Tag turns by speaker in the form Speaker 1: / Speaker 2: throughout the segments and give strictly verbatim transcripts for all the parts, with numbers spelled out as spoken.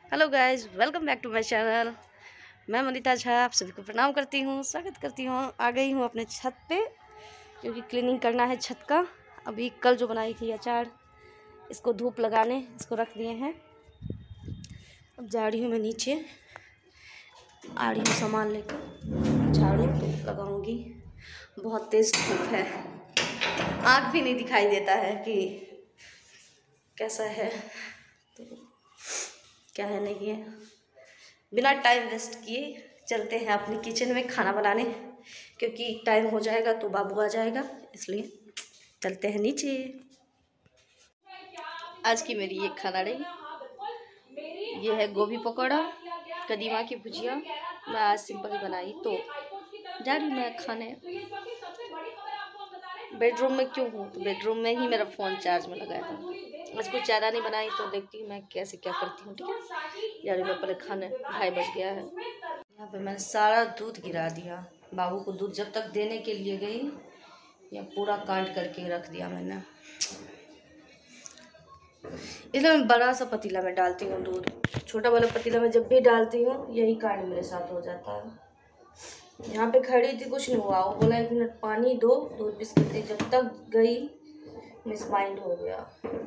Speaker 1: Hello guys, welcome back to my channel. मैं मनीता झा आप सभी को प्रणाम करती हूँ, स्वागत करती हूँ। आ गई हूँ अपने छत पे क्योंकि क्लीनिंग करना है छत का। अभी कल जो बनाई थी अचार, इसको धूप लगाने इसको रख दिए हैं। अब जा रही हूँ मैं नीचे, आ रही हूँ सामान लेकर, झाड़ू लगाऊंगी। बहुत तेज़ धूप है, आँख भी नहीं दिखाई देता है कि कैसा है। तो क्या है नहीं है, बिना टाइम वेस्ट किए चलते हैं अपनी किचन में खाना बनाने, क्योंकि टाइम हो जाएगा तो बाबू आ जाएगा, इसलिए चलते हैं नीचे। आज की मेरी ये खाना रही, ये है गोभी पकौड़ा, कदीमा की भुजिया। मैं आज सिंपल ही बनाई, तो जा रही मैं खाने। बेडरूम में क्यों हूँ, तो बेडरूम में ही मेरा फ़ोन चार्ज में लगाया था। आज कुछ ज़्यादा नहीं बनाई, तो देखती हूँ मैं कैसे क्या करती हूँ। ठीक है, जा रही मैं पहले खाने, ढाई बज गया है। यहाँ पे मैंने सारा दूध गिरा दिया। बाबू को दूध जब तक देने के लिए गई, या पूरा काट करके रख दिया मैंने। इसलिए मैं बड़ा सा पतीला में डालती हूँ दूध। छोटा वाला पतीला में जब भी डालती हूँ यही कांड मेरे साथ हो जाता है। यहाँ पे खड़ी थी, कुछ नहीं हुआ। वो बोला एक मिनट पानी दो, दूध बिस्किट दी। जब तक गई मिस माइंड हो गया।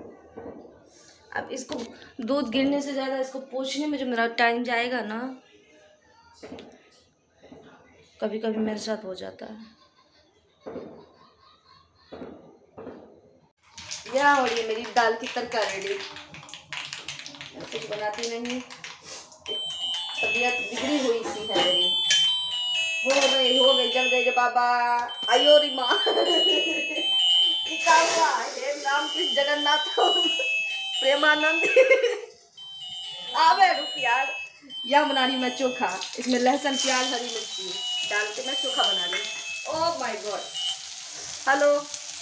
Speaker 1: अब इसको दूध गिरने से ज़्यादा इसको पोंछने में जो मेरा टाइम जाएगा ना, कभी कभी मेरे साथ हो जाता है। यहाँ हो रही है मेरी दाल की तड़का रेडी। कुछ बनाती नहीं, तबीयत बिगड़ी हुई सी है मेरी। हो गई हो गई जल गई रे बाबा, आयो री माँ। क्या हुआ? हे राम कृष्ण जगन्नाथ प्रेमानंद। आवे रुक यार। यह बना रही मैं चोखा, इसमें लहसुन प्याज हरी मिर्ची डाल के मैं चोखा बना रही। Oh my God. हेलो,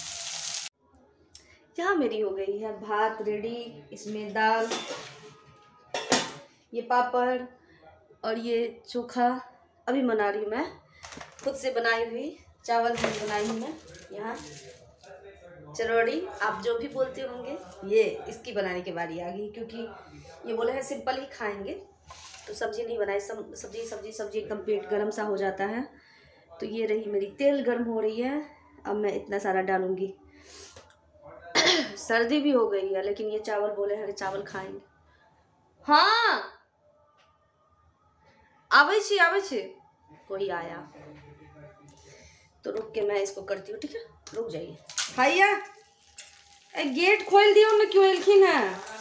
Speaker 1: यहाँ मेरी हो गई है भात रेडी, इसमें दाल, ये पापड़ और ये चोखा अभी बना रही हूँ मैं, खुद से बनाई हुई। चावल भी बनाई हूँ मैं। यहाँ चरौड़ी आप जो भी बोलते होंगे, ये इसकी बनाने की बारी आ गई, क्योंकि ये बोले हैं सिंपल ही खाएंगे, तो सब्जी नहीं बनाई। सब सब्जी सब्जी सब्जी एकदम पेट गर्म सा हो जाता है। तो ये रही मेरी, तेल गर्म हो रही है। अब मैं इतना सारा डालूंगी। सर्दी भी हो गई है, लेकिन ये चावल बोले हैं कि चावल खाएंगे। हाँ आवे छी आवे छी, कोई आया तो रुक के मैं इसको करती हूँ। ठीक है, रुक जाइए। भैया गेट खोल दियो ना, क्यों एलखिन है?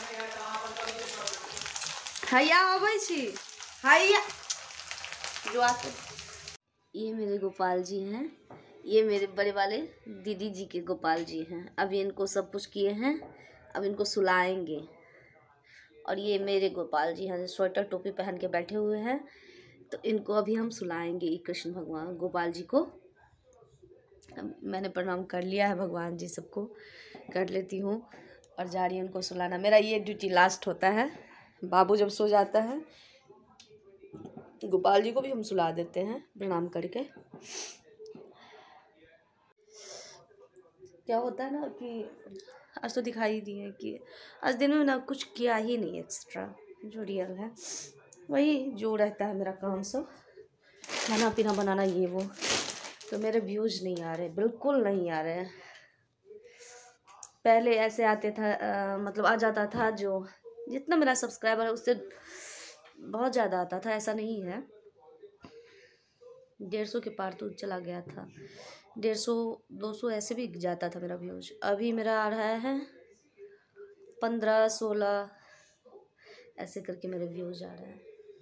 Speaker 1: भैया आवे छी, भैया जो आते। ये मेरे गोपाल जी हैं, ये मेरे बड़े वाले दीदी जी के गोपाल जी हैं। अभी इनको सब कुछ किए हैं, अब इनको सुलाएंगे। और ये मेरे गोपाल जी हैं, स्वेटर टोपी पहन के बैठे हुए हैं, तो इनको अभी हम सुलाएंगे। ये कृष्ण भगवान गोपाल जी को मैंने प्रणाम कर लिया है, भगवान जी सबको कर लेती हूँ, और जा रही हूँ उनको सुलाना। मेरा ये ड्यूटी लास्ट होता है। बाबू जब सो जाता है, गोपाल जी को भी हम सुला देते हैं प्रणाम करके। क्या होता है ना कि आज तो दिखाई दिए कि आज दिन में ना कुछ किया ही नहीं एक्स्ट्रा, जो रियल है वही जो रहता है मेरा काम, सब खाना पीना बनाना ये वो। तो मेरे व्यूज़ नहीं आ रहे, बिल्कुल नहीं आ रहे हैं। पहले ऐसे आते था, आ, मतलब आ जाता था, जो जितना मेरा सब्सक्राइबर है उससे बहुत ज़्यादा आता था। ऐसा नहीं है, डेढ़ सौ के पार तो चला गया था। डेढ़ सौ दो सौ ऐसे भी जाता था मेरा व्यूज। अभी मेरा आ रहा है पंद्रह सोलह ऐसे करके मेरे व्यूज आ रहे हैं,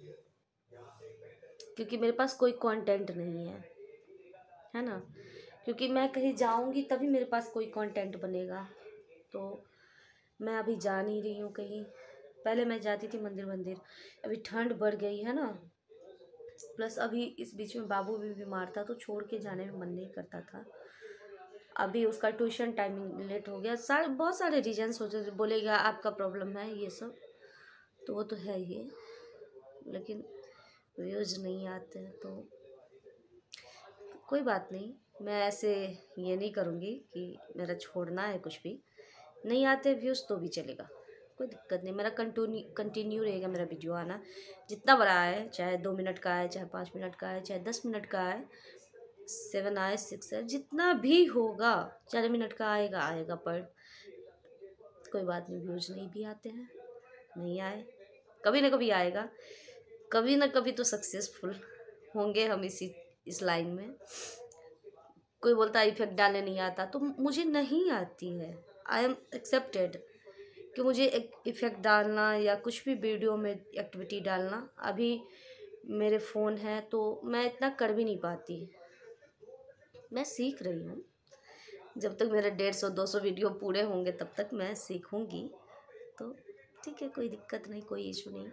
Speaker 1: क्योंकि मेरे पास कोई कंटेंट नहीं है, है ना। क्योंकि मैं कहीं जाऊंगी तभी मेरे पास कोई कंटेंट बनेगा। तो मैं अभी जा नहीं रही हूँ कहीं। पहले मैं जाती थी मंदिर मंदिर, अभी ठंड बढ़ गई है ना, प्लस अभी इस बीच में बाबू भी बीमार था, तो छोड़ के जाने में मन नहीं करता था। अभी उसका ट्यूशन टाइमिंग लेट हो गया, सारे बहुत सारे रीजन्स हो जाते। बोलेगा आपका प्रॉब्लम है ये सब, तो वो तो है ही, लेकिन व्यूज नहीं आते हैं तो कोई बात नहीं। मैं ऐसे ये नहीं करूँगी कि मेरा छोड़ना है, कुछ भी नहीं आते व्यूज़ तो भी चलेगा, कोई दिक्कत नहीं, मेरा कंटिन्यू कंटिन्यू रहेगा मेरा वीडियो आना। जितना बड़ा है, चाहे दो मिनट का है, चाहे पाँच मिनट का है, चाहे दस मिनट का है, सेवन आए सिक्स है, जितना भी होगा, चार मिनट का आएगा आएगा, पर कोई बात नहीं, व्यूज नहीं भी आते हैं, नहीं आए, कभी ना कभी आएगा, कभी ना कभी तो सक्सेसफुल होंगे हम इसी इस लाइन में। कोई बोलता है इफेक्ट डालने नहीं आता, तो मुझे नहीं आती है, आई एम एक्सेप्टेड कि मुझे एक इफ़ेक्ट डालना या कुछ भी वीडियो में एक्टिविटी डालना, अभी मेरे फ़ोन है तो मैं इतना कर भी नहीं पाती, मैं सीख रही हूँ। जब तक मेरे डेढ़ सौ दो सौ वीडियो पूरे होंगे तब तक मैं सीखूँगी, तो ठीक है, कोई दिक्कत नहीं, कोई इशू नहीं।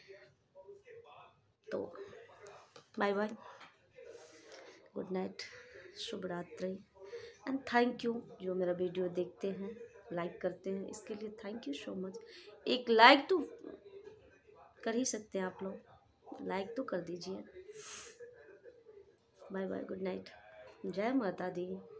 Speaker 1: तो बाय बाय, गुड नाइट, शुभ रात्रि, एंड थैंक यू जो मेरा वीडियो देखते हैं, लाइक करते हैं, इसके लिए थैंक यू सो मच। एक लाइक तो कर ही सकते हैं आप लोग, लाइक तो कर दीजिए। बाय बाय, गुड नाइट, जय माता दी।